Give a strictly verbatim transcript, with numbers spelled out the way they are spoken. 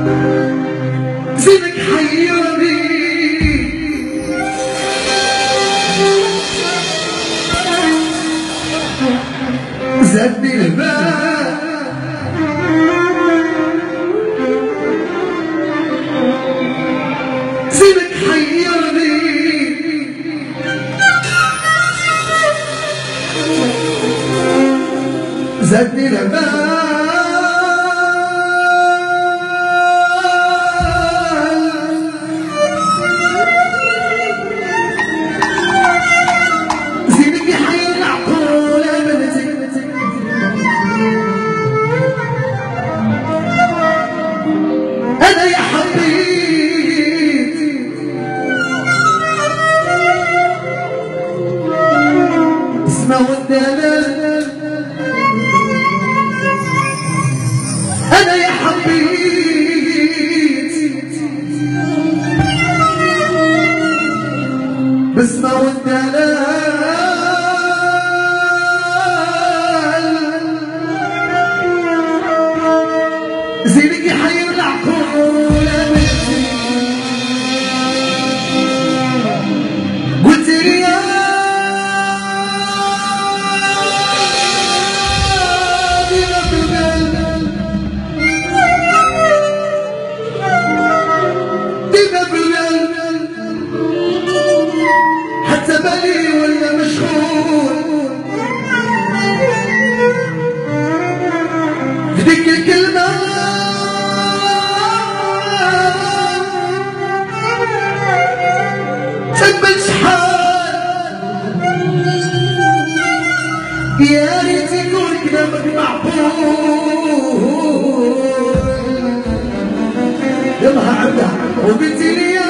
زينك حيرني زادني البال زينك حيرني زادني البال أنا يا حبيبي اسمعوا الدلال أنا يا حبيبي بسمعوا الدلال زينك يحير العقول قلت لي يا ديما بالبال ديما بالبال حتى بالي ولا مشغول في ديك الكلمة تقبل شحال يا ريت يكون كلامك معقول يلا عندها وقلت لي يا